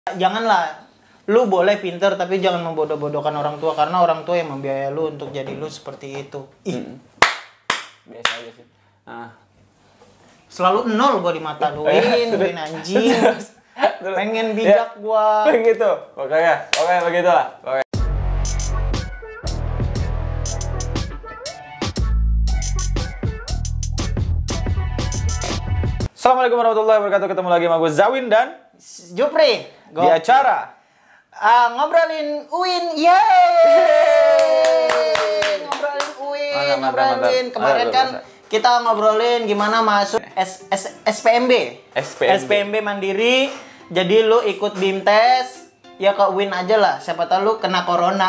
Janganlah, lu boleh pinter tapi jangan membodoh-bodohkan orang tua, karena orang tua yang membiayai lu untuk jadi lu seperti itu. Biasa aja sih. Selalu nol gua di mata lu, Win anjing. Pengen bijak gua. Begitu. Pokoknya begitulah. Assalamualaikum warahmatullahi wabarakatuh. Ketemu lagi sama gue Zawin dan Jupri di acara ngobrolin Uin. Yeay. Ngobrolin Uin. Mantap. Kemarin kan kita ngobrolin gimana masuk SPMB. SPMB mandiri. Jadi lu ikut BIMTes, ya ke Uin aja lah. Siapa tahu lu kena corona.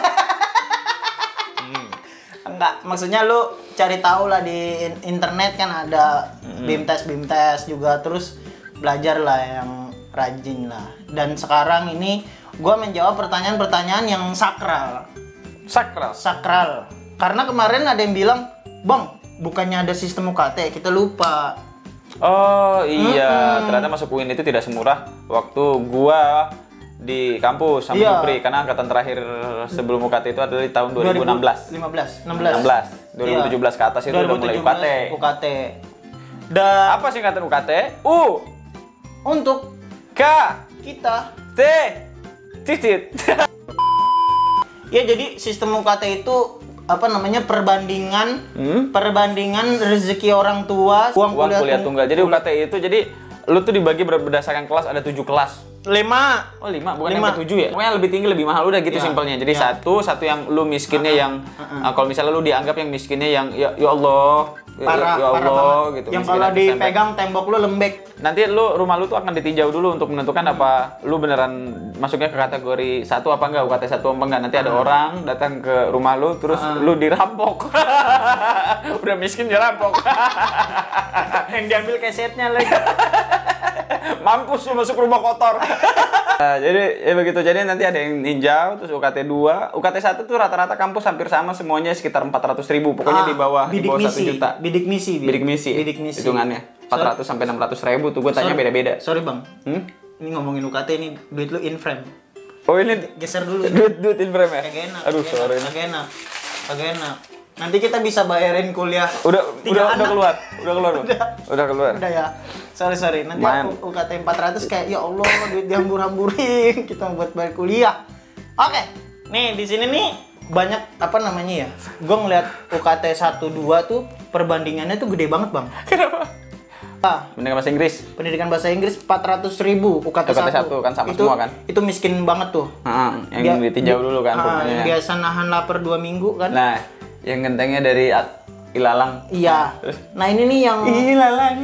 Enggak, maksudnya lu cari tahu lah di internet kan ada BIMTes juga, terus belajar lah yang rajin lah. Dan sekarang ini gue menjawab pertanyaan-pertanyaan yang sakral. Karena kemarin ada yang bilang, "Bang, bukannya ada sistem UKT?" Kita lupa. Oh iya, ternyata masuk UIN itu tidak semurah waktu gua di kampus sama Jupri, karena angkatan terakhir sebelum UKT itu adalah di tahun 2016. 2017 ke atas itu udah mulai UKT. Dan apa singkatan UKT? U untuk K kita cicit. ya, jadi sistem UKT itu apa namanya, perbandingan rezeki orang tua, uang kuliah tunggal. Jadi UKT itu jadi lu tuh dibagi berdasarkan kelas, ada 7 kelas. 5. Oh 5, bukan yang ke-7 ya? Pokoknya lebih tinggi lebih mahal, udah gitu simpelnya. Jadi satu yang lu miskinnya yang kalau misalnya lu dianggap yang miskinnya yang ya Allah, parah gitu. Yang kalau dipegang tembok lu lembek. Nanti rumah lu tuh akan ditinjau dulu untuk menentukan apa lu beneran masuknya ke kategori 1 apa enggak, UKT 1 apa enggak. Nanti ada orang datang ke rumah lu terus lu dirampok. Udah miskin dirampok. Yang diambil kesetnya lagi. Mampus lu masuk rumah kotor. Jadi ya begitu. Jadi nanti ada yang ninjau, terus UKT 2, UKT 1 tuh rata-rata kampus hampir sama semuanya, sekitar 400.000. Pokoknya di bawah 1 juta. Bidik misi. Hitungannya 400 sampai 600.000 tuh. Gue tanya beda-beda. Sorry bang, ini ngomongin UKT ini duit lu in frame. Oh ini geser dulu. Duit in frame ya? Kagak enak. Aduh sorry. Kagak enak. Nanti kita bisa bayarin kuliah. Udah keluar. Udah ya. Sorry. Nanti aku UKT 400 kayak ya Allah, duit dihambur-hamburin kita buat bayar kuliah. Oke. Nih di sini nih banyak apa namanya ya? Gue ngeliat UKT 1 2 tuh perbandingannya tuh gede banget, Bang. Kenapa? Pendidikan bahasa Inggris 400.000 UKT 1 kan sama itu, semua kan? Itu miskin banget tuh. Yang ditinjau dulu kan rumahnya. Yang biasa nahan lapar 2 minggu kan. Nah, yang gentengnya dari ilalang. Iya. Nah, ini nih yang ilalang.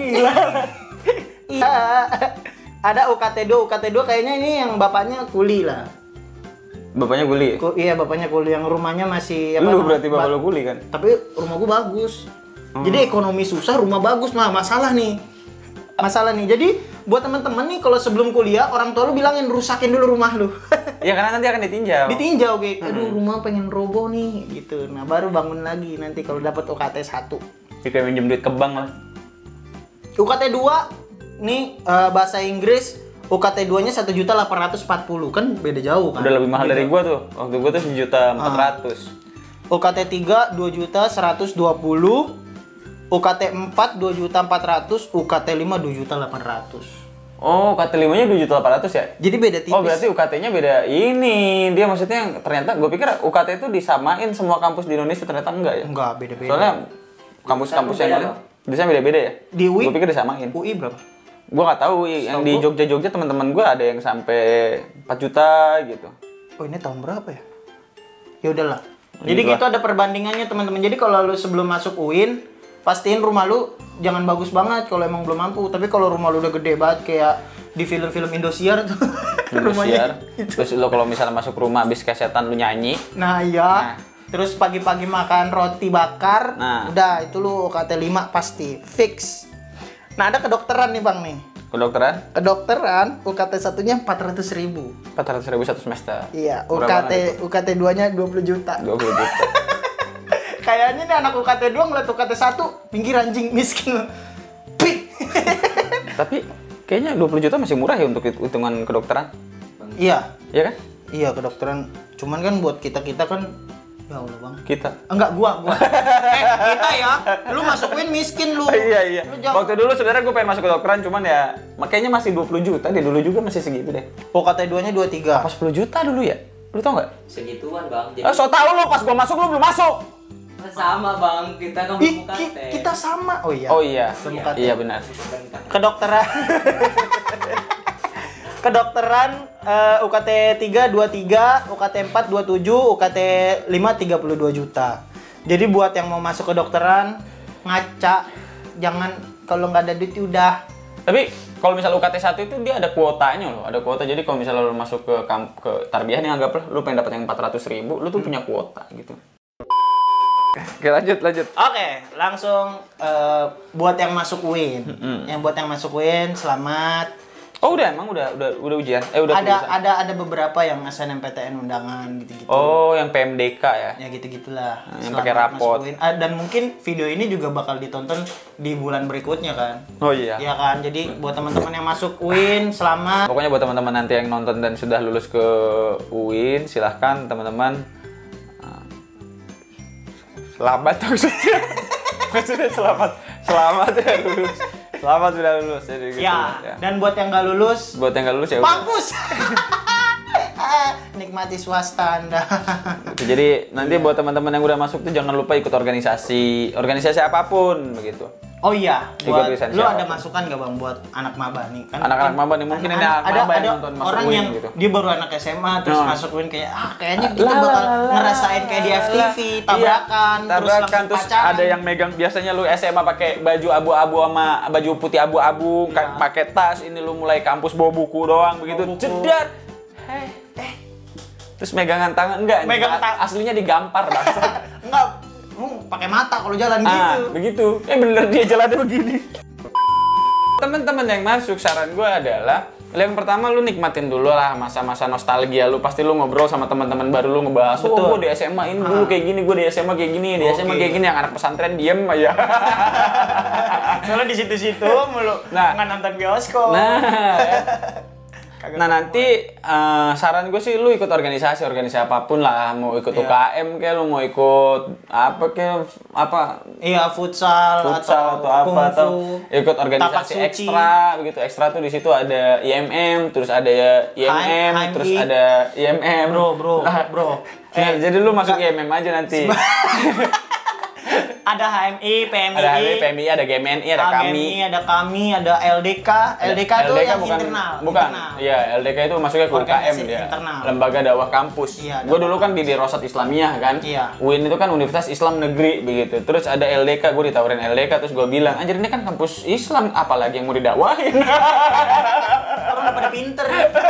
Iya. Ada UKT 2 kayaknya ini yang bapaknya kuli lah. Bapaknya kuli? Iya, bapaknya kuli, yang rumahnya masih apa? Lu berarti bapak lu kuli kan? Tapi rumah gua bagus. Jadi ekonomi susah, rumah bagus mah masalah nih. Jadi buat teman-teman nih, kalau sebelum kuliah orang tua lu bilangin rusakin dulu rumah lu. Ya karena nanti akan ditinjau. Kayak aduh rumah pengen roboh nih gitu. Nah, baru bangun lagi nanti kalau dapat UKT 1. Kayak minjem duit ke bank lah. UKT 2 nih bahasa Inggris, UKT 2-nya 1.840 kan beda jauh kan. Udah lebih mahal dari gua tuh. Waktu gua tuh 1.400.000. UKT 3 2.120.000. UKT 4 2.400.000, UKT 5 2.800.000. Oh, UKT 5-nya 2.800.000 ya? Jadi beda tipis. Oh, berarti UKT-nya beda ini. Dia maksudnya ternyata gue pikir UKT itu disamain semua kampus di Indonesia, ternyata enggak ya? Enggak, beda-beda. Soalnya kampus-kampus yang lain bisa beda-beda ya? Di UI? Gue pikir disamain. UI berapa? Gue nggak tahu. Yang di Jogja teman-teman gue ada yang sampai 4 juta gitu. Oh, ini tahun berapa ya? Ya udahlah. Jadi gitu ada perbandingannya teman-teman. Jadi kalau lu sebelum masuk UIN, pastiin rumah lu jangan bagus banget kalau emang belum mampu. Tapi kalau rumah lu udah gede banget kayak di film-film Indosiar tuh. Indosiar. Terus lu kalau misalnya masuk rumah habis kesetan lu nyanyi. Nah iya. Terus pagi-pagi makan roti bakar. Nah. Udah itu lu UKT 5 pasti fix. Nah ada kedokteran nih bang nih. Kedokteran UKT 1-nya 400.000. 400.000 satu semester. Iya. UKT 2-nya 20 juta. 20 juta. Kayaknya nih anak UKT 2 ngeliat UKT 1 pinggir anjing miskin. Pih. Tapi kayaknya 20 juta masih murah ya untuk hitungan kedokteran. Iya. Iya kan? Iya, kedokteran. Cuman kan buat kita-kita kan ya Allah, Bang. Kita. Enggak, gua. Kita ya. Lu masukin miskin lu. Iya. Lu jangan... Waktu dulu sebenarnya gue pengen masuk kedokteran, cuman ya makanya masih 20 juta deh, dulu juga masih segitu deh. UKT 2-nya 23. Pas 10 juta dulu ya? Lu tau nggak? Segituan bang. Jadi So tau lu pas gua masuk lu belum masuk. sama bang, kita kan Ih, belum UKT. kita sama. Oh iya. Oh iya. Belum UKT. Iya benar. Kedokteran. Kedokteran UKT 3 23, UKT 4 27, UKT 5 32 juta. Jadi buat yang mau masuk kedokteran ngaca, jangan kalau nggak ada duit udah. Tapi kalau misalnya UKT 1 itu dia ada kuotanya loh, ada kuota. Jadi kalau misalnya lu masuk ke Tarbiyah nih, anggaplah lu pengen dapat yang 400.000, lu tuh punya kuota gitu. Oke, lanjut. Oke, langsung buat yang masuk UIN. Yang buat yang masuk UIN selamat. Oh udah ujian? Udah tulisan? Ada beberapa yang SNMPTN undangan gitu-gitu. Oh, yang PMDK ya? Ya gitu-gitulah. Yang pakai rapot. Dan mungkin video ini juga bakal ditonton di bulan berikutnya kan. Oh iya. Iya kan. Jadi buat teman-teman yang masuk UIN selamat. Pokoknya buat teman-teman nanti yang nonton dan sudah lulus ke UIN, silahkan teman-teman selamat maksudnya. Maksudnya selamat ya lulus. Selamat sudah lulus jadi gitu. Ya. Dan buat yang nggak lulus ya udah. mampus. Nikmati swasta Anda. Jadi nanti buat teman-teman yang udah masuk tuh jangan lupa ikut organisasi apapun begitu. Oh iya, Ikut buat lisensi lu ada apapun. masukan gak bang buat anak maba nih? Kan Anak-anak maba nih, mungkin ini anak maba yang nonton masuk orang UIN yang gitu. dia baru anak SMA terus masuk UIN kayak kayaknya kita Lah, bakal lah, ngerasain kayak di FTV tabrakan, tabrakan terus pacaran. ada yang megang, biasanya lu SMA pakai baju abu-abu sama baju putih abu-abu, pakai tas, ini lu mulai kampus bawa buku doang begitu. Bawa buku. Jedar. Terus megangan tangan enggak? Megang aslinya digampar bangsa. Enggak, pakai mata kalau jalan gitu. Begitu. Bener dia jalannya begini. Teman-teman yang masuk, saran gue adalah yang pertama lu nikmatin dulu lah masa-masa nostalgia lu. Pasti lu ngobrol sama teman-teman baru, lu ngebahas, oh gue di SMA ini dulu kayak gini, gue di SMA kayak gini, di SMA kayak gini. Yang anak pesantren diem aja. Soalnya di situ-situ mulu nggak nonton bioskop. Nah nanti saran gue sih lu ikut organisasi apapun lah, mau ikut UKM kayak lu mau ikut apa iya futsal atau apa atau ikut organisasi ekstra begitu. Ekstra tuh di situ ada IMM, terus ada IMM, terus ada IMM. Bro. Jadi lu masuk IMM aja nanti. Ada HMI, PMI, ada GMNI, ada kami, ada LDK. LDK itu yang internal. Bukan. Iya, LDK itu masuknya ke UKM dia. Internal. Lembaga dakwah kampus. Iya, gue dulu kan di Rosat Islamiyah kan. Iya. UIN itu kan Universitas Islam Negeri begitu. Terus ada LDK, gue ditawarin LDK, terus gue bilang, anjir ini kan kampus Islam, apalagi yang mau didakwahin. Orang udah pada pinter.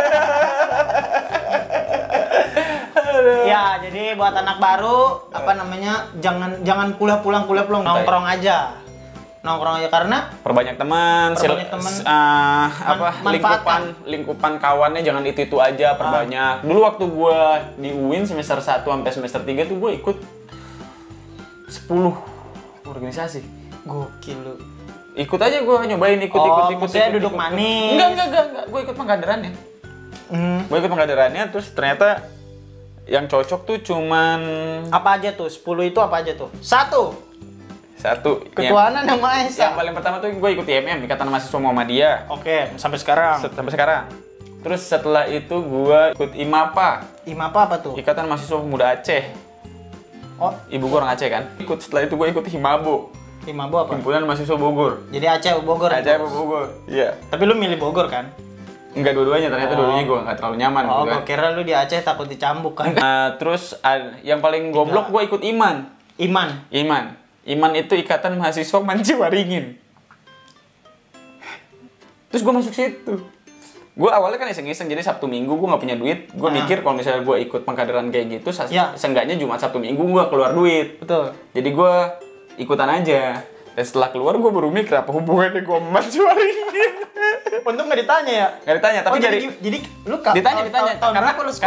Ya, jadi buat anak baru jangan kuliah pulang nongkrong aja karena perbanyak teman, lingkupan kawannya jangan itu aja, perbanyak. Dulu waktu gue di UIN semester 1 sampai semester 3 tuh gue ikut 10 organisasi. Gokil lu. Ikut aja gue nyobain ikut. Saya duduk manis. Enggak. Gue ikut pengkaderannya. Gue ikut pengkaderannya terus ternyata yang cocok tuh cuman apa aja tuh? 10 itu apa aja tuh? Satu. Ketuanan yang Maha Esa. Yang paling pertama tuh gue ikut IMM, Ikatan Mahasiswa Muhammadiyah. Oke, sampai sekarang. Terus setelah itu gue ikut IMAPA. IMAPA apa tuh? Ikatan Mahasiswa Pemuda Aceh. Oh, ibu gue orang Aceh kan. Setelah itu gue ikut HIMABO. HIMABO apa? Himpunan Mahasiswa Bogor. Jadi Aceh Bogor. Iya. Tapi lu milih Bogor kan? Enggak, dua-duanya. Ternyata dua-duanya gue nggak terlalu nyaman. Oh, gue kira lu di Aceh takut dicambuk kan. Terus yang paling goblok gue ikut IMAN. IMAN itu Ikatan Mahasiswa Manjiwaringin. Terus gue masuk situ. Gue awalnya kan iseng-iseng, jadi Sabtu Minggu gue nggak punya duit. Gue mikir kalau misalnya gue ikut pengkaderan kayak gitu, seenggaknya Jumat Sabtu Minggu gue keluar duit. Betul. Jadi gue ikutan aja. Dan setelah keluar gue baru mikir apa hubungannya gue sama Manjiwaringin. Untung nggak ditanya ya? Nggak ditanya, tapi jadi lu ditanya karena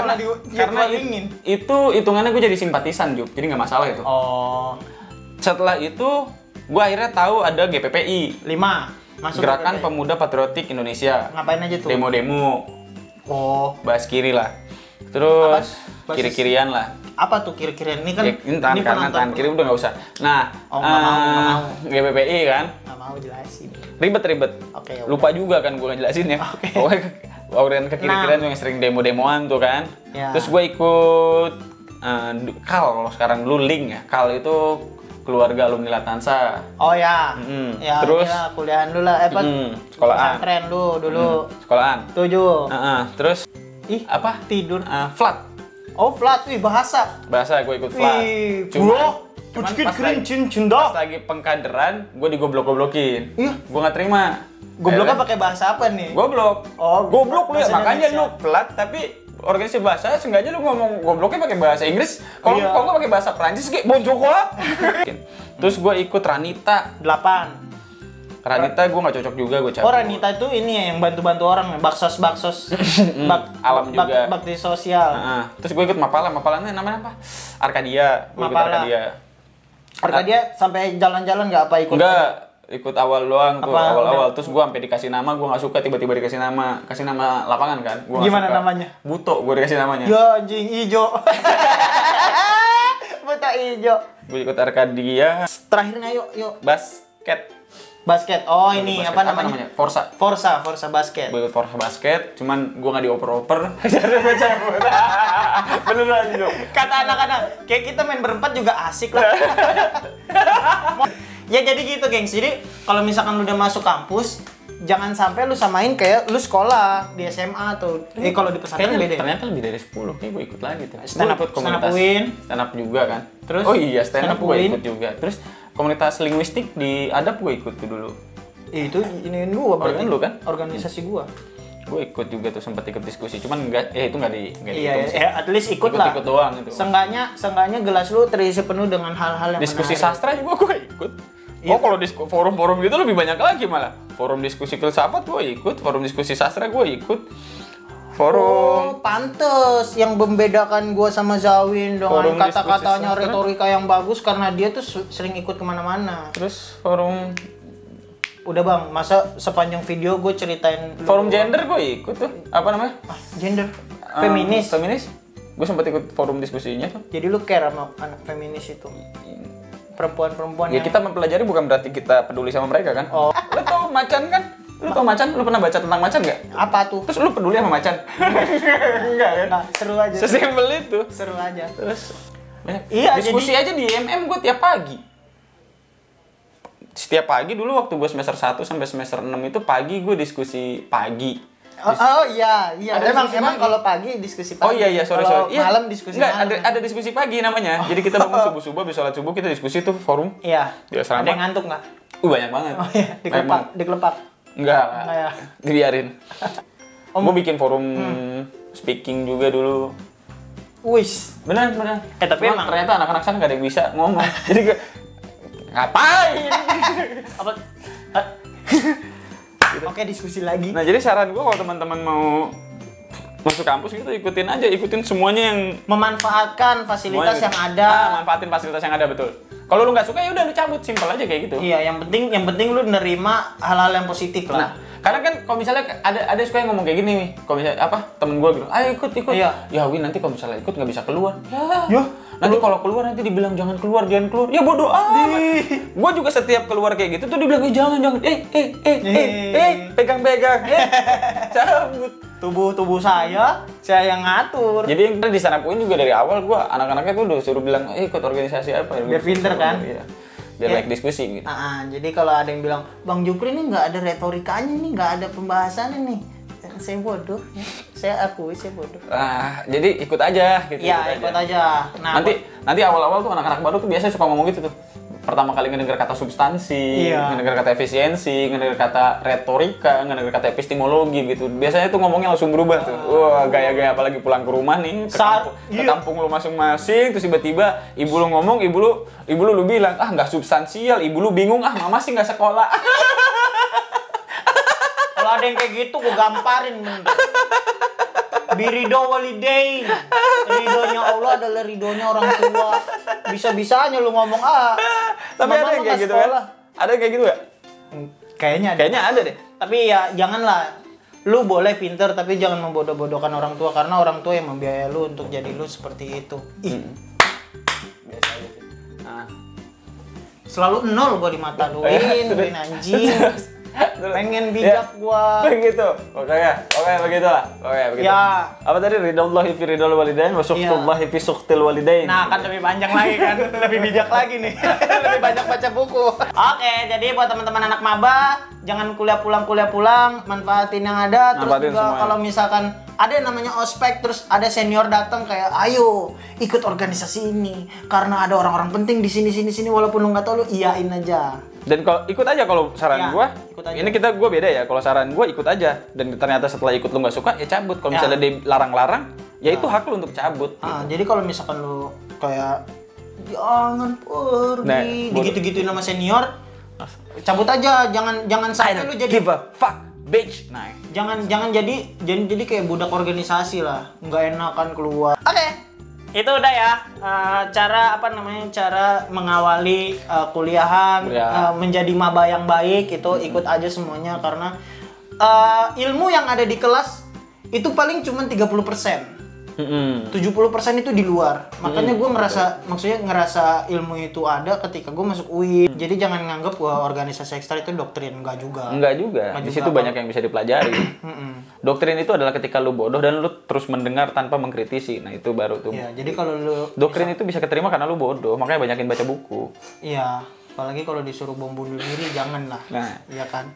itu hitungannya gue jadi simpatisan, Jup. Jadi nggak masalah itu. Oh. Setelah itu gue akhirnya tahu ada GPPI. Masuk Gerakan Pemuda Patriotik Indonesia. Ngapain aja tuh? Demo-demo. Oh, bahas kiri lah. Terus Basis- kiri-kirian lah. apa tuh kiri-kirian ini kan? Ya, ini tangan kanan, penonton. tangan kiri udah nggak usah. Nah, Oh, nggak mau. GBPI kan, Nggak mau jelasin. ribet-ribet. Oke, oke. Lupa juga kan gue ngejelasin ya. Oke. Pokoknya orian ke kiri-kirian tuh yang sering demo-demoan tuh kan. Ya. Terus gue ikut KAL kalau sekarang dulu link ya. KAL itu keluarga alumni Latansa. Oh ya. Mm-mm. Ya, Terus? inilah kuliahan dulu lah, Sekolahan. pesantren lu dulu. Sekolahan. Tujuh. Terus Ih, apa? tidur. Flat. Oh, flat, wih bahasa. Bahasa gue ikut flat. Wih, Cuman puckin pas keren lagi- cin cunda. Pas lagi pengkaderan, gue digoblok-goblokin. Iya. Gue nggak terima. Gobloknya Akhirnya- pakai bahasa apa nih? Goblok. Oh, Goblok lu ya. bahasa Makanya Indonesia. lu flat tapi organisasi bahasa seenggaknya lu ngomong gobloknya pakai bahasa Inggris. Kalau Iya. kalau nggak pakai bahasa Prancis kayak bonjour. Terus gue ikut Ranita. 8. Ranita gue nggak cocok juga, gue cabut. Oh, Ranita itu ini ya yang bantu-bantu orang ya, baksos-baksos. Alam juga. Bakti sosial. Terus gue ikut Mapala. Mapalanya namanya apa? Arkadia. Gue ikut Mapala. Arkadia. Dia sampai jalan-jalan nggak apa ikut? Enggak, ikut awal doang tuh, Apa? awal-awal. Udah. Terus gua sampai dikasih nama, gua nggak suka tiba-tiba dikasih nama lapangan kan. Gua nggak Gimana suka. namanya? Buto, gua dikasih namanya. Ya anjing ijo. Buta ijo. Gua ikut Arkadia, Terakhirnya yuk. basket. Basket. Oh, ini Basket. apa namanya? Forza. Forza basket. Gua ikut Forza basket, cuman gua nggak dioper-oper. Beneran Jo. Kata anak-anak, kayak kita main berempat juga asik lah. Ya jadi gitu, gengs. Jadi kalau misalkan lu udah masuk kampus, jangan sampai lu samain kayak lu sekolah di SMA atau kalau di pesantren Kayaknya beda. Ya? ternyata lebih dari 10, kayak gue ikut lagi tuh. Stand up- Gua ikut stand up komunitas UIN. stand up juga kan. Terus? Oh iya, stand up Stand up gue UIN. ikut juga. Terus komunitas linguistik di Adab gue ikut tuh dulu. Itu iniin gua berarti. Organ lu kan? Organisasi gua. Gue ikut juga tuh, sempat ikut diskusi, cuman itu nggak Iya, dihitung sih. at least ikut lah. Ikut doang itu. Seenggaknya gelas lu terisi penuh dengan hal-hal yang Diskusi menarik. sastra juga gue ikut. Oh kalau forum-forum gitu lebih banyak lagi malah. Forum diskusi filsafat gue ikut, forum diskusi sastra gue ikut. Forum Oh, pantes yang membedakan gua sama Zawin dengan Forum kata-katanya diskusi sastra. retorika yang bagus karena dia tuh sering ikut kemana-mana. terus forum Udah bang, masa sepanjang video gue ceritain lu- forum gender gue ikut tuh. Apa namanya? gender, feminis. Feminis. Gue sempat ikut forum diskusinya tuh. Jadi lu care sama anak feminis itu, perempuan-perempuan Ya yang kita mempelajari bukan berarti kita peduli sama mereka kan. Oh. Lu tau macan kan? Lu tau macan? Lu pernah baca tentang macan nggak? apa tuh? Terus lu peduli sama macan? Enggak kan? Nah, seru aja. Sesimpel itu. Seru aja. Terus banyak. Iya, Diskusi aja di MM gue tiap pagi. Setiap pagi dulu waktu gue semester 1 sampai semester 6 itu pagi gue diskusi pagi. Oh iya. Ada Emang diskusi pagi. kalau pagi diskusi pagi. Oh iya sorry. Kalau Iya. malam diskusi Enggak, malam. ada diskusi pagi namanya. Jadi kita bangun subuh-subuh, habis sholat subuh kita diskusi tuh forum. Iya. Di asrama. Ada yang ngantuk nggak? Banyak banget. Oh iya, Banyak dikelepak, banget. dikelepak. Enggak. Enggak ya. Dibiarin. Gue bikin forum speaking juga dulu. Wis. Benar. Tapi Cuman emang- ternyata anak-anak sana gak ada yang bisa ngomong. Jadi gue ngapain? Apa? Oke, diskusi lagi. Nah jadi saran gue kalau teman-teman mau masuk kampus gitu ikutin semuanya yang Memanfaatkan fasilitas yang semuanya. ada. Manfaatin fasilitas yang ada betul. Kalau lu nggak suka ya udah lu cabut, simpel aja kayak gitu. Iya, yang penting lu nerima hal-hal yang positif Nah, lah. karena kan kalau misalnya ada suka yang ngomong kayak gini nih, kalau misalnya apa temen gue gitu, ayo ikut. Iya. Ya Win nanti kalau misalnya ikut nggak bisa keluar. Ya, Nanti kalau keluar nanti dibilang jangan keluar. Ya bodoh amat. Gue juga setiap keluar kayak gitu tuh dibilang jangan. Pegang. Cabut. tubuh saya yang ngatur. Jadi yang di sana poin juga dari awal gue anak-anaknya tuh udah suruh bilang ikut organisasi apa. Biar pinter kan? Iya. Biar Ya. like diskusi gitu. Jadi kalau ada yang bilang, Bang Jukri ini nggak ada retorikanya nih, nggak ada pembahasannya nih. Saya bodoh, ya. Saya akui saya bodoh. Jadi ikut aja gitu. Iya, ikut aja. Nah, Nanti awal-awal tuh anak-anak baru tuh biasanya suka ngomong gitu tuh. Pertama kali ngedenger kata substansi, Iya. ngedenger kata efisiensi, ngedenger kata retorika, ngedenger kata epistemologi gitu. Biasanya tuh ngomongnya langsung berubah tuh. Wah, gaya-gaya apalagi pulang ke rumah nih, ke kampung lu masing-masing, terus tiba-tiba ibu lu ngomong, ibu lu bilang, nggak substansial, ibu lu bingung, mama sih nggak sekolah. kalau ada yang kayak gitu, gue gamparin bener. Birido walidain. Ridhonya Allah adalah ridhonya orang tua. Bisa-bisanya lu ngomong Tapi mama ada yang lu kayak nggak gitu sekolah. kan? Ada yang kayak gitu ya? Kayaknya ada. Kayaknya ada deh. Tapi ya janganlah. lu boleh pinter tapi jangan membodoh-bodohkan orang tua karena orang tua yang membiayai lu untuk jadi lu seperti itu. Biasa aja sih. Nah. Selalu 0 gua di mata lu, anjing. Pengen bijak gua. Begitu. Oke begitulah. Oke begitu. Ya. Apa tadi ridallahi fi ridal walidain wa sukhtullahi fi sukhtil walidain. Nah, kan lebih panjang lagi kan. Lebih bijak lagi nih. Lebih banyak baca buku. Oke, jadi buat teman-teman anak maba, jangan kuliah pulang, manfaatin yang ada. Terus juga kalau misalkan ada yang namanya ospek, terus ada senior datang kayak, ayo ikut organisasi ini karena ada orang-orang penting di sini walaupun lu nggak tahu, lu iyain aja. Dan kalau ikut aja kalau saran gua, ini gua beda ya. Kalau saran gua ikut aja. Dan ternyata setelah ikut lu nggak suka, ya cabut. Kalau misalnya dilarang-larang, ya itu hak lu untuk cabut. Gitu. Jadi kalau misalkan lu kayak jangan pergi, digitu-gituin sama senior, cabut aja. Jangan sampai lu jadi give a fuck, bitch. Nah, jangan jadi kayak budak organisasi lah. Nggak enakan keluar. Oke. Itu udah ya cara mengawali kuliahan menjadi maba yang baik itu ikut aja semuanya karena ilmu yang ada di kelas itu paling cuma 30%. 70% itu di luar. Makanya gue ngerasa ilmu itu ada ketika gue masuk UI. Jadi jangan nganggep bahwa organisasi ekstra itu doktrin, enggak juga. Di situ banyak yang bisa dipelajari. Doktrin itu adalah ketika lu bodoh dan lu terus mendengar tanpa mengkritisi. Nah, itu baru tuh. Iya, jadi kalau lu doktrin itu bisa keterima karena lu bodoh, makanya banyakin baca buku. Iya, apalagi kalau disuruh bom bunuh diri jangan lah. Nah, iya kan?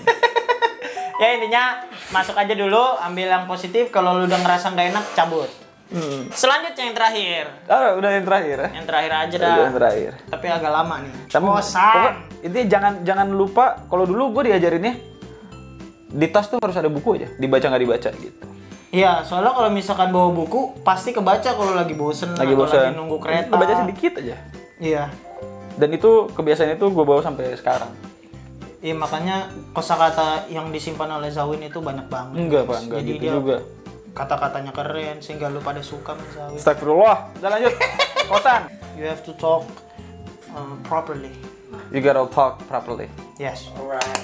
Ya intinya masuk aja dulu, ambil yang positif. Kalau lu udah ngerasa nggak enak, cabut. Selanjutnya yang terakhir. Udah yang terakhir ya? Yang terakhir aja dah. Yang terakhir. Tapi agak lama nih. Kosan. Intinya jangan lupa. Kalau dulu gue diajarinnya di tas tuh harus ada buku aja. Dibaca nggak dibaca gitu. Iya, soalnya kalau misalkan bawa buku pasti kebaca kalau lagi bosen lagi nunggu kereta. Baca sedikit aja. Iya. Dan itu kebiasaan itu gue bawa sampai sekarang. Iya, makanya kosakata yang disimpan oleh Zawin itu banyak banget. Enggak Jadi gitu juga. Kata-katanya keren sehingga lu pada suka sama Zawin. Astagfirullah. Udah lanjut. Kosan. You have to talk properly. You gotta talk properly. Yes. Alright.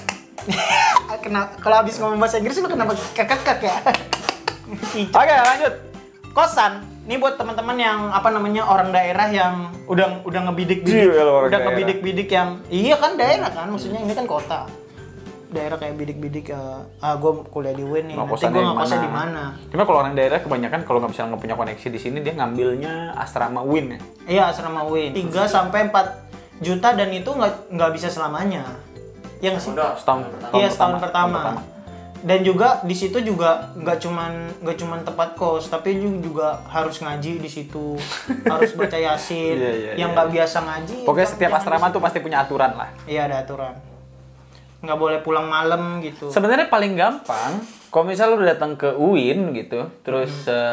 Kalau habis ngomong bahasa Inggris lu kenapa kekek ya? Oke, lanjut. Kosan. Ini buat teman-teman yang orang daerah yang udah ngebidik-bidik, ngebidik-bidik yang iya kan daerah kan, maksudnya ini kan kota. Daerah kayak bidik-bidik gue kuliah di UIN nih, nanti gue ngekosnya di mana. Cuma kalau orang daerah kebanyakan kalau nggak punya koneksi di sini dia ngambilnya asrama UIN ya. Iya, asrama UIN. 3 sampai 4 juta dan itu nggak bisa selamanya. Yang setahun pertama. Dan juga di situ juga nggak cuman tempat kos, tapi juga harus ngaji di situ, harus baca yasin. Yang nggak biasa ngaji. Pokoknya setiap asrama tuh pasti punya aturan lah. Iya, ada aturan. Nggak boleh pulang malam gitu. Sebenarnya paling gampang, kalau misalnya lu datang ke UIN gitu, terus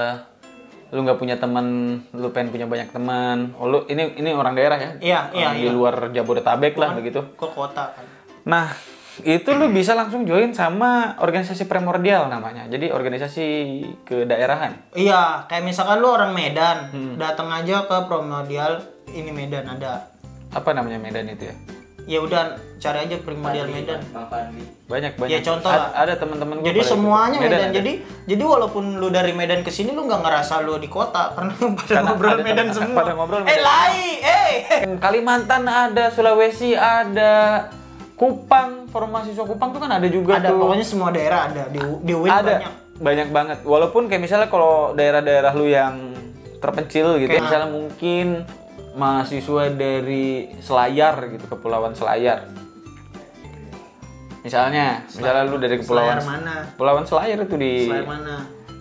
lu nggak punya teman, lu pengen punya banyak teman. Oh, lu ini orang daerah ya? Iya. Di luar Jabodetabek lah begitu. Ke kota kan. Nah, itu lu bisa langsung join sama organisasi primordial namanya. Jadi organisasi kedaerahan. Iya, kayak misalkan lu orang Medan, datang aja ke primordial ini Medan ada. Apa namanya Medan itu ya? Ya udah cari aja primordial Medan. Banyak. Ya contoh lah. Ada teman-teman. Jadi semuanya Medan. Jadi walaupun lu dari Medan ke sini lu nggak ngerasa lu di kota karena pada ngobrol Medan semua. Pada ngobrol. Kalimantan ada, Sulawesi ada. Kupang, forum mahasiswa Kupang tuh kan ada juga ada, tuh. Pokoknya semua daerah ada di UIN ada. Banyak banget. Walaupun kayak misalnya kalau daerah-daerah lu yang terpencil gitu, misalnya mungkin mahasiswa dari Selayar gitu, Kepulauan Selayar. Misalnya lu dari Kepulauan Selayar mana? Kepulauan Selayar itu di Selayar mana?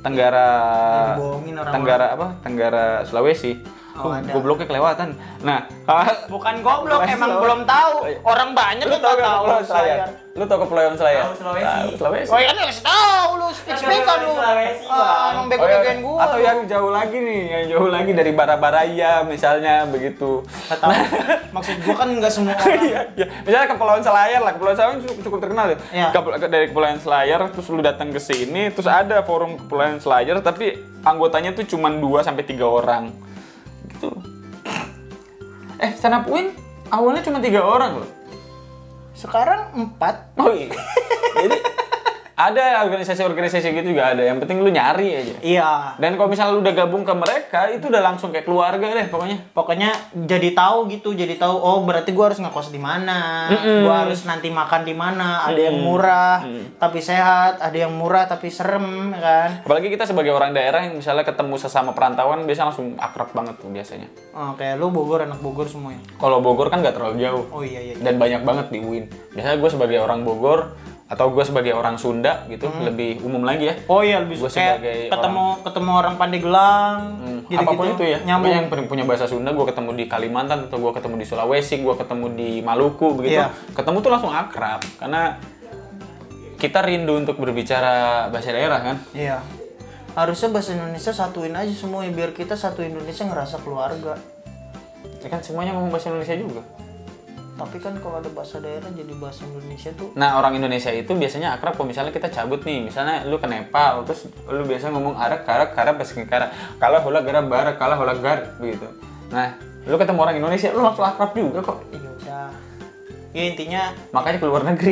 Tenggara Sulawesi. Gobloknya kelewatan. Nah, bukan goblok, emang belum tahu. Orang banyak yang tahu Kepulauan Selayar. Lu tahu Kepulauan Selayar? Sulawesi. Oh, iya kan harus tahu lu, speak lu. Emang bego-begoin gua. Atau yang jauh lagi nih, dari Bara-Baraya misalnya begitu. Tahu. Maksud gua kan enggak semua orang. Iya. Misalnya Kepulauan Selayar lah, Kepulauan Selayar cukup terkenal ya. Dari Kepulauan Selayar terus lu datang ke sini, terus ada forum Kepulauan Selayar tapi anggotanya tuh cuma 2 sampai 3 orang. Gitu. Stand up UIN awalnya cuma 3 orang loh. Sekarang 4. Oh iya. Jadi Ada organisasi-organisasi gitu juga ada. Yang penting lu nyari aja. Iya. Dan kalau misalnya lu udah gabung ke mereka, itu udah langsung kayak keluarga deh pokoknya. Pokoknya jadi tahu gitu, jadi tahu oh berarti gua harus ngekos di mana. Gua harus nanti makan di mana. Ada yang murah tapi sehat, ada yang murah tapi serem, kan. Apalagi kita sebagai orang daerah yang misalnya ketemu sesama perantauan biasa langsung akrab banget tuh biasanya. Oh, kayak lu Bogor, anak Bogor semuanya. Kalau Bogor kan nggak terlalu jauh. Oh iya. Dan banyak banget di UIN. Biasanya gue sebagai orang Bogor atau gue sebagai orang Sunda gitu lebih umum lagi ya. Oh iya, lebih Gua kayak sebagai ketemu orang Pandeglang, gitu-gitu. Apapun itu ya. Nyambung. Yang punya bahasa Sunda, gue ketemu di Kalimantan atau gue ketemu di Sulawesi, gue ketemu di Maluku begitu. Iya. Ketemu tuh langsung akrab karena kita rindu untuk berbicara bahasa daerah kan. Iya. Harusnya bahasa Indonesia satuin aja semua ya, biar kita satu Indonesia ngerasa keluarga. Ya kan semuanya ngomong bahasa Indonesia juga. Tapi kan kalau ada bahasa daerah jadi bahasa Indonesia tuh. Nah, orang Indonesia itu biasanya akrab kalau misalnya kita cabut nih. Misalnya lu ke Nepal, terus lu biasa ngomong arak, karak, bahasa kara. Kalau hola gara bara, kalau hola gar begitu. Nah, lu ketemu orang Indonesia, lu langsung akrab juga kok. Ya udah. Ya intinya Makanya keluar negeri.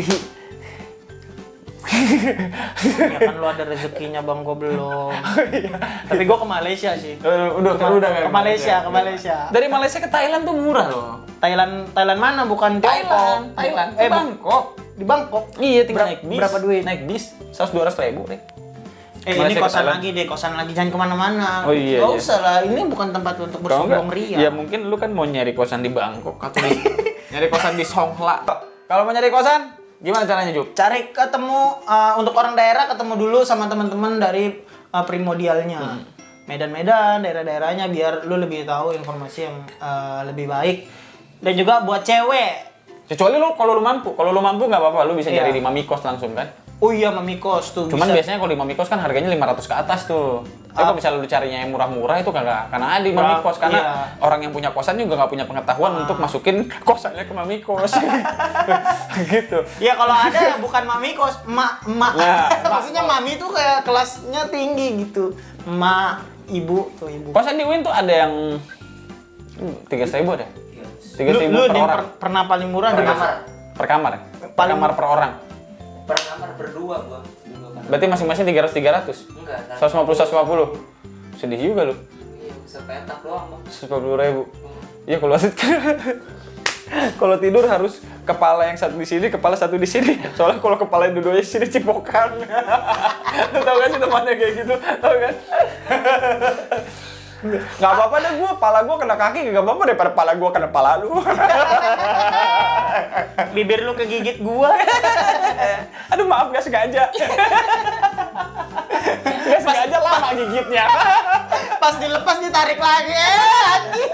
ya kan lu ada rezekinya Bang, gua belum. Tapi gua ke Malaysia sih. Udah Ke Malaysia. Dari Malaysia ke Thailand tuh murah loh. Thailand mana? Bukan Tiongkok. Thailand. Bangkok. Di Bangkok. Iya, tinggal naik bis. Berapa duit? Naik bis 100-200 ribu deh. Ini Malaysia ke kosan Thailand. lagi deh, kosan lagi, jangan kemana-mana. Oh iya, Gak iya. usah lah, ini bukan tempat untuk bersombong ria. Ya mungkin lu kan mau nyari kosan di Bangkok atau nyari kosan di Songkhla. Kalau mau nyari kosan, gimana caranya, Jup? Cari ketemu untuk orang daerah, ketemu dulu sama teman-teman dari primordialnya. Medan-medan, daerah-daerahnya, biar lu lebih tahu informasi yang lebih baik. Dan juga buat cewek. Kecuali lu kalau lu mampu nggak apa-apa, lu bisa Iya. nyari di Mamikos langsung kan. Oh iya, Mamikos tuh. Cuman bisa. biasanya kalau di Mamikos kan harganya 500 ke atas tuh. Tapi kalau misalnya lu carinya yang murah-murah itu kagak karena ada di Mamikos karena Iya. orang yang punya kosan juga nggak punya pengetahuan untuk masukin kosannya ke Mamikos. Gitu. Ya kalau ada ya bukan Mamikos, emak. Nah, Maksudnya mami tuh kayak kelasnya tinggi gitu. Emak, ibu tuh ibu. Kosan di UIN tuh ada yang 3.000 deh. 3.000 Lu per orang. pernah paling murah di mana? Per kamar. Per kamar per orang. Per kamar berdua gua. Berarti masing-masing 300. Enggak, 150. Sedih juga lu. Iya, sepetak doang, Bang. 10.000. Iya kalau kalau tidur harus kepala yang satu di sini, kepala satu di sini. Soalnya kalau kepala yang dua-duanya di sini cipokan. Lu tau gak sih temannya kayak gitu? Tau kan? Gak apa-apa deh pala gua kena kaki, gak apa-apa daripada pala gua kena pala lu. Bibir lu kegigit gua. Aduh maaf gak sengaja. Gak sengaja lama gigitnya. Pas dilepas ditarik lagi. Anjing.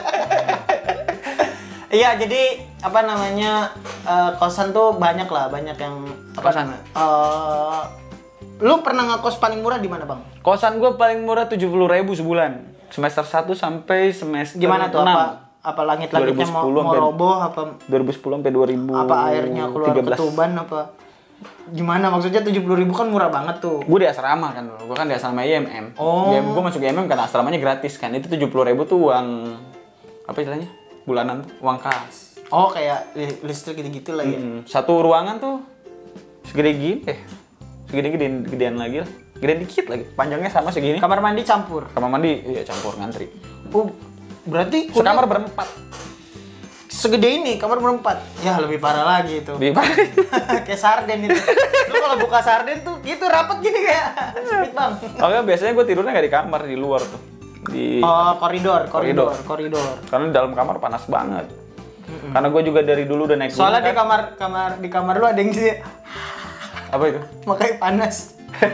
Iya, jadi apa namanya kosan tuh banyak yang apa Kosan. namanya? Lu pernah ngekos paling murah di mana, Bang? Kosan gua paling murah 70.000 sebulan. Semester 1 sampai semester Gimana tuh 6. apa langit-langitnya mau 2010 roboh apa 2010 sampai 2013. apa airnya keluar ketuban apa gimana? Maksudnya 70.000 kan murah banget tuh. Gue di asrama kan dulu. Gue kan di asrama IMM. Oh. Gue masuk IMM karena asramanya gratis kan. Itu 70.000 tuh uang apa istilahnya? Bulanan tuh, uang kas. Oh, kayak listrik gitu-gitu lah ya. Satu ruangan tuh segede gini gedean lagi lah. Gedean dikit lagi. Panjangnya sama segini. Kamar mandi campur. Kamar mandi iya campur ngantri. Oh, berarti Sekamar berempat. segede ini kamar berempat. Ya, lebih parah lagi itu. Di Kayak sarden itu. Lu kalau buka sarden tuh gitu rapat gini kayak sempit, Bang. Oke, biasanya gue tidurnya nggak di kamar, di luar tuh. Di Oh, koridor. Karena di dalam kamar panas banget. Karena gue juga dari dulu udah naik Soalnya gunung, di kamar lu ada yang sih apa itu? makanya panas.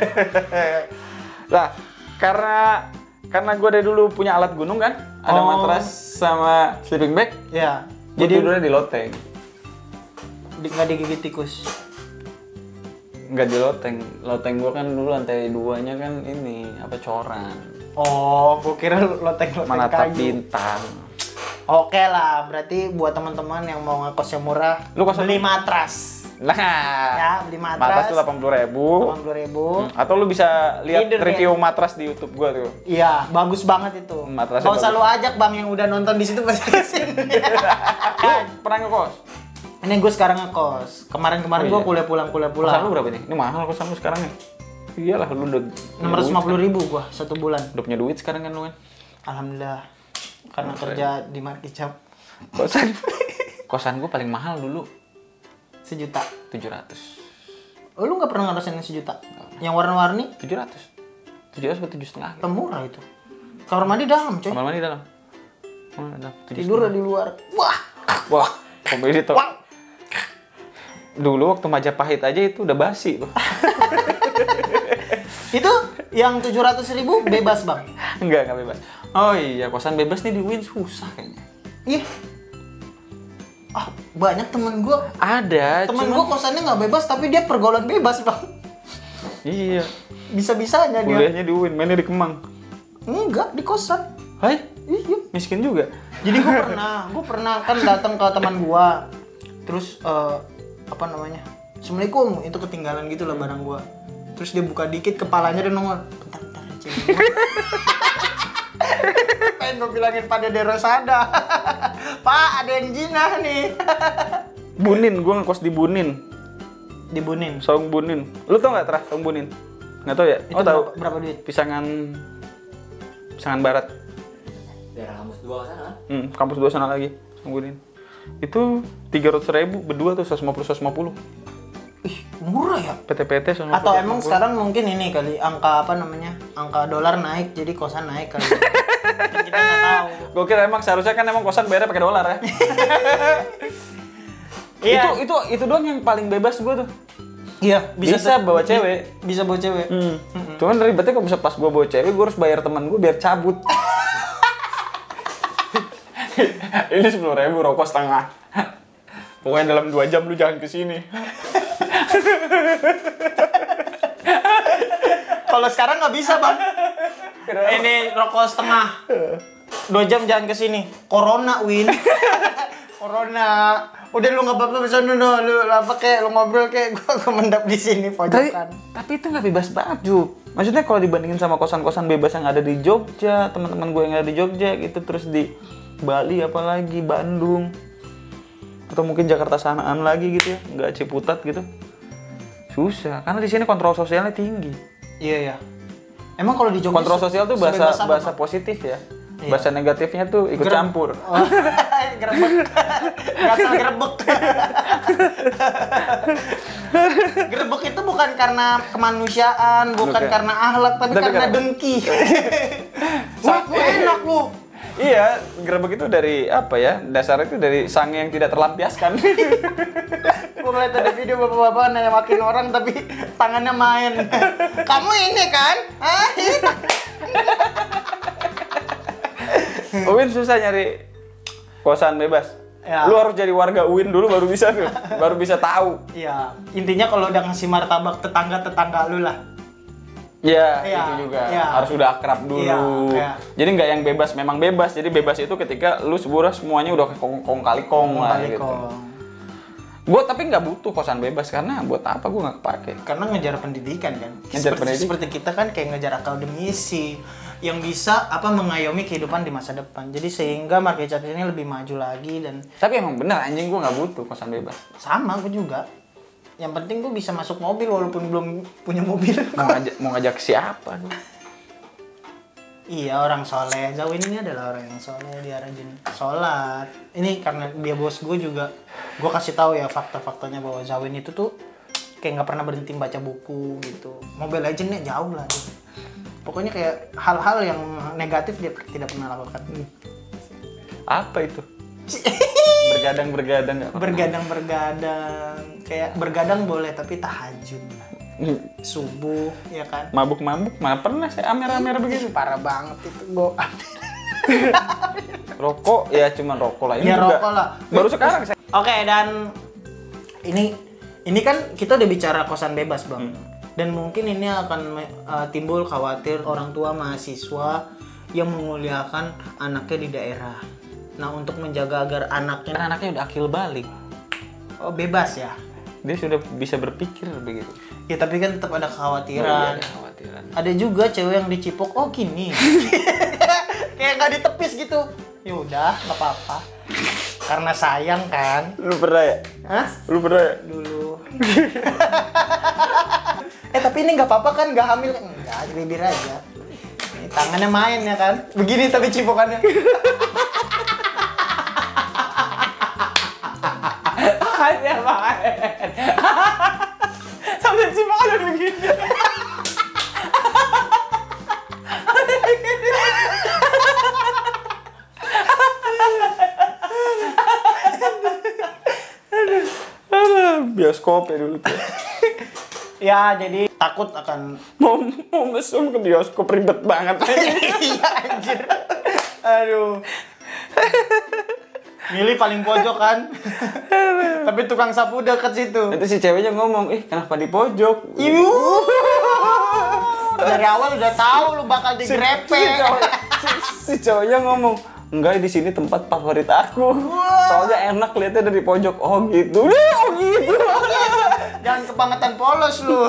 Lah, karena gue dari dulu punya alat gunung kan, ada Oh. matras sama sleeping bag. Ya. Jadi Jadi tidurnya di loteng. nggak digigit tikus. Nggak di loteng. Loteng gue kan dulu lantai 2-nya kan ini apa coran. Oh, gua kira loteng Menatap kayu. bintang. Oke lah, berarti buat teman-teman yang mau ngekos yang murah, Lu kos beli matras. Nah, Ya, beli matras matras. tuh 80.000. 80.000. Atau lu bisa lihat Tidur, review matras di YouTube gue tuh. Iya, bagus banget itu. Matrasnya Gak usah bagus. lu ajak Bang yang udah nonton di situ pasti kesini. Lu pernah ngekos? Ini gue sekarang ngekos. Kemarin-kemarin gue kuliah pulang. Kosan lu berapa nih? Ini mahal kosan lu sekarang nih. Iyalah lu udah 650.000 gue 1 bulan. Udah punya duit sekarang kan lu kan? Alhamdulillah. Karena kerja di Markicap. Kosan gue paling mahal dulu 1.700.000. 700. Oh, lu nggak pernah ngerasain 1 juta? Yang warna-warni? 700 atau 7,5 gitu. Murah itu. Kamar mandi dalam, coy. Kamar mandi dalam. Tidur di luar. Wah, kompetitor. Dulu waktu Majapahit aja itu udah basi tuh. Itu yang 700.000 bebas, Bang. Enggak bebas. Oh iya, kosan bebas nih di UIN susah kayaknya. Iya. Banyak temen gue. Ada, Temen gue kosannya nggak bebas, tapi dia pergaulan bebas, Bang. Iya. Bisa-bisanya dia. Kuliahnya di UIN, mainnya di Kemang. Enggak, di kosan. Hai? Iya. Miskin juga. Jadi gue pernah kan datang ke teman gue. Terus Assalamualaikum, itu ketinggalan gitu lah barang gue. Terus dia buka dikit, kepalanya dia nongol. Bentar aja. Pengen gue bilangin pada Derosada. Pak, ada yang jinah nih. Bunin, gue ngekos di Bunin. Di Bunin. Saung Bunin. Lu tau nggak Saung Bunin? Nggak tau ya? Itu tahu. berapa duit? Pisangan Barat. Daerah kampus 2 ke sana. Kampus 2 sana lagi. Saung Bunin. Itu 300.000 berdua tuh 150. Ih, murah ya? PT 150. Atau emang sekarang mungkin ini kali angka dolar naik jadi kosan naik kali. Kita nggak tahu. Gue kira emang seharusnya kan emang kosan bayarnya pakai dolar ya. Iya. Itu doang yang paling bebas gue tuh. Iya, bisa bawa cewek. Bisa bawa cewek. Cuman ribetnya kalau bisa pas gue bawa cewek, gue harus bayar teman gue biar cabut. Ini 10.000 rokok setengah. Pokoknya dalam 2 jam lu jangan kesini. Kalau sekarang nggak bisa, Bang. Ini rokok setengah. 2 jam jangan kesini. Corona, Win. Corona. Udah lu nggak apa-apa bisa lu ngobrol kayak gua mendap di sini pojokan. Tapi itu nggak bebas banget, Ju. Maksudnya kalau dibandingin sama kosan-kosan bebas yang ada di Jogja, teman-teman gue yang ada di Jogja gitu, terus di Bali apalagi, Bandung, atau mungkin Jakarta sanaan lagi gitu ya, nggak Ciputat gitu. Susah, karena di sini kontrol sosialnya tinggi. Iya ya. Emang kalau di Jogja kontrol sosial tuh bahasa positif ya. Iya. Bahasa negatifnya tuh ikut campur. Gerebek. Gatal gerebek. Gerebek itu bukan karena kemanusiaan, bukan karena akhlak, tapi karena dengki. Wah, enak lu. Iya, gerebek itu dari apa ya? Dasarnya itu dari sange yang tidak terlampiaskan. Gue ngeliat ada video bapak-bapak nanya makin orang tapi tangannya main. Kamu ini kan? UIN susah nyari kosan bebas. Ya. Lu harus jadi warga UIN dulu baru bisa tuh, baru bisa tahu. Iya, intinya kalau udah ngasih martabak tetangga lu lah. Iya, ya, itu juga. Ya. Harus udah akrab dulu. Ya. Jadi nggak yang bebas, memang bebas. Jadi bebas itu ketika lu semuanya udah kong kali kong lah gitu. Gue tapi nggak butuh kosan bebas karena buat apa gue nggak kepake. Karena ngejar pendidikan kan. Pendidikan. Seperti kita kan kayak ngejar akademisi yang bisa mengayomi kehidupan di masa depan. Jadi sehingga Markicap ini lebih maju lagi dan. Tapi emang bener anjing gue nggak butuh kosan bebas. Sama gue juga. Yang penting gue bisa masuk mobil walaupun belum punya mobil. Mau ngajak siapa? Iya, orang soleh. Zawin ini adalah orang yang soleh, dia rajin sholat. Ini karena dia bos gue juga. Gue kasih tahu ya fakta-faktanya bahwa Zawin itu tuh kayak nggak pernah berhenti baca buku gitu. Mobile Legends-nya jauh lah dia. Pokoknya kayak hal-hal yang negatif dia tidak pernah lakukan. Apa itu? Bergadang-bergadang nggak? Bergadang-bergadang. Kayak bergadang boleh tapi tahajud. Subuh ya kan. Mabuk-mabuk mana pernah saya amer-amer begitu. Parah banget itu gue. Rokok ya cuman rokok lah ini ya, juga. Rokok lah. Baru sekarang saya. Oke, dan ini kan kita udah bicara kosan bebas, Bang. Dan mungkin ini akan timbul khawatir orang tua mahasiswa yang menguliakan anaknya di daerah. Nah, untuk menjaga agar anaknya udah akil balik. Oh, bebas ya. Dia sudah bisa berpikir begitu. Ya tapi kan tetap ada kekhawatiran. Ada juga cewek yang dicipok, oh gini. Kayak nggak ditepis gitu. Ya udah, nggak apa-apa. Karena sayang kan. Lu pernah ya? Hah? Lu pernah ya? Dulu. Tapi ini nggak apa-apa kan, nggak hamil kan? Nggak, bibir aja. Ini tangannya main ya kan? Begini tapi cipokannya. Hanya main. Sampai cipokannya begini. Bioskop ya dulu tuh. Ya, jadi takut akan mau mesum ke bioskop ribet banget. iya anjir. Aduh. Milih paling pojok kan. Tapi tukang sapu deket situ. Nanti si ceweknya ngomong, kenapa di pojok? Iu. Dari awal udah tahu lu bakal digrepe. Si cowoknya ngomong, enggak, di sini tempat favorit aku. Soalnya enak lihatnya dari pojok. Oh gitu. Oh gitu. Jangan kebangetan polos lu.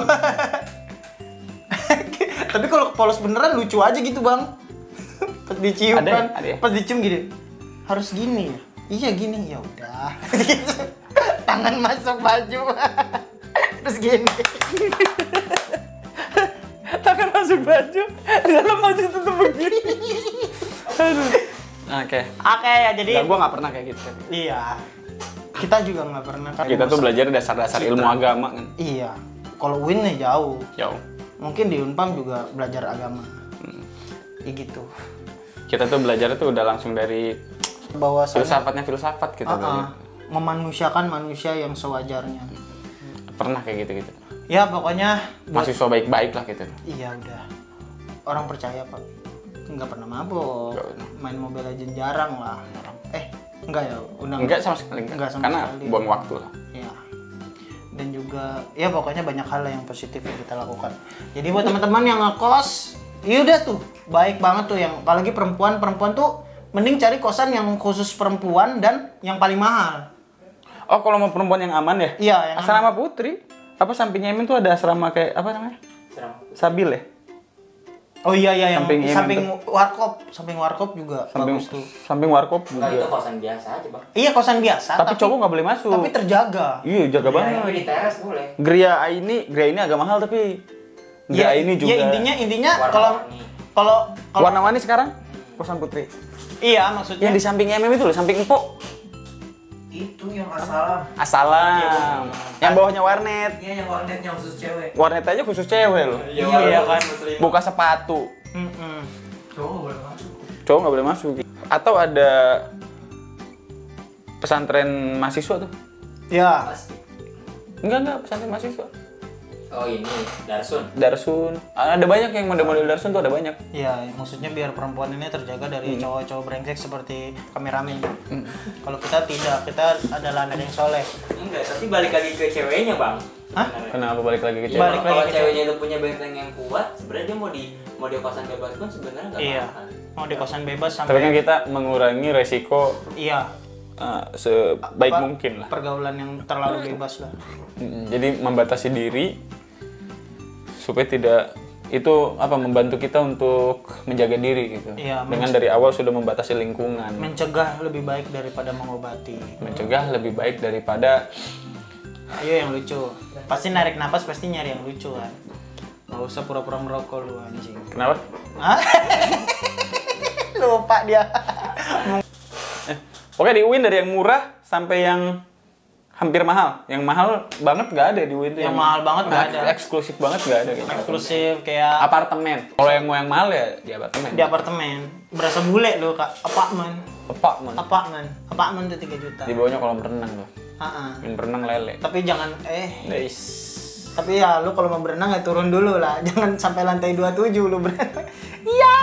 Tapi kalau polos beneran lucu aja gitu, Bang. Pas dicium Ada kan. ya? Pas dicium gini. Harus gini ya. Iya gini, ya udah. Tangan masuk baju. Terus gini. Tangan masuk baju, di dalam baju tetap begini. Aduh. Oke, ya jadi. Nah, gue nggak pernah kayak gitu. Iya. Kita juga nggak pernah kan. Kita tuh belajar dasar-dasar ilmu agama kan. Iya. Kalau Win nih jauh. Jauh. Mungkin di Unpam juga belajar agama. Ya gitu. Kita tuh belajar tuh udah langsung dari Bahwa filsafat gitu. Memanusiakan manusia yang sewajarnya. Pernah kayak gitu-gitu. Ya pokoknya Mahasiswa baik-baik lah gitu. Iya udah. Orang percaya Pak. Nggak pernah mabok. Main Mobile Legends jarang lah. Enggak ya, udah Enggak sama sekali. Enggak sama Karena sekali. buang waktu lah. Iya. Dan juga ya pokoknya banyak hal yang positif yang kita lakukan. Jadi buat teman-teman yang ngekos, yaudah tuh baik banget tuh, yang apalagi perempuan tuh mending cari kosan yang khusus perempuan dan yang paling mahal. Oh, kalau mau perempuan yang aman ya? Iya, yang asrama Putri. Apa sampingnya Emin tuh ada asrama kayak apa namanya? Sabil ya? Oh iya yang samping warkop juga bagus tuh. Samping warkop juga. Enggak, itu kosan biasa aja, Bang. Iya, kosan biasa. Tapi cowok nggak boleh masuk. Tapi terjaga. Iya, jaga banget. Tapi di teras boleh. Geria ini agak mahal tapi Geria ini juga. Ya intinya kalau warna-warni sekarang kosan Putri. Iya, maksudnya Yang di samping MM itu loh, samping Empok. Itu yang Assalam. Assalam. Yang bawahnya warnet. Iya, yang warnet yang khusus cewek. Warnet aja khusus cewek loh. Iya kan. Buka sepatu. Cowok boleh masuk. Cowok nggak boleh masuk. Atau ada pesantren mahasiswa tuh? Ya. Pasti. Enggak, pesantren mahasiswa. Oh ini, Darsun. Ada banyak yang model-model Darsun tuh, ada banyak. Iya, maksudnya biar perempuan ini terjaga dari cowok-cowok brengsek seperti kameramen. Kalau kita tidak, kita adalah anak yang soleh. Enggak, tapi balik lagi ke ceweknya, Bang. Hah? Kenapa balik lagi ke cewek? Balik lagi Kalau ke ceweknya itu punya benteng yang kuat, sebenarnya dia mau di kosan bebas pun sebenarnya enggak Iya. apa-apa. Mau di kosan bebas Tapi sampai kan kita mengurangi resiko iya, sebaik mungkin lah. pergaulan yang terlalu bebas lah. Jadi membatasi diri supaya tidak itu membantu kita untuk menjaga diri gitu. Iya, Dengan dari awal sudah membatasi lingkungan. Mencegah lebih baik daripada mengobati. Mencegah lebih baik daripada Ayo yang lucu. Pasti narik napas pasti nyari yang lucu kan. Nggak usah pura-pura merokok lu anjing. kenapa? Hah? Lupa dia. Oke, di UIN dari yang murah sampai yang hampir mahal. Yang mahal banget nggak ada di UIN tuh. Yang mahal banget nggak ada. Eksklusif banget nggak ada gitu. Eksklusif kayak Apartemen. Kalau yang mau yang mahal ya di apartemen. di apartemen. Berasa bule lu Kak. Apartemen tuh 3 juta. Di bawahnya kolam renang tuh. Yang berenang lele. Tapi jangan Guys. tapi ya lu kalau mau berenang ya turun dulu lah. Jangan sampai lantai 27 lu berenang. Ya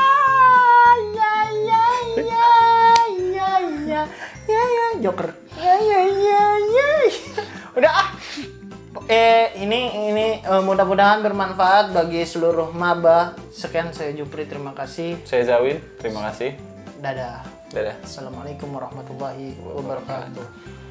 Joker. Ya. Udah ini mudah-mudahan bermanfaat bagi seluruh maba. Sekian, saya Jupri, terima kasih. Saya Zawin, terima kasih. Dadah. Dadah. Assalamualaikum warahmatullahi wabarakatuh.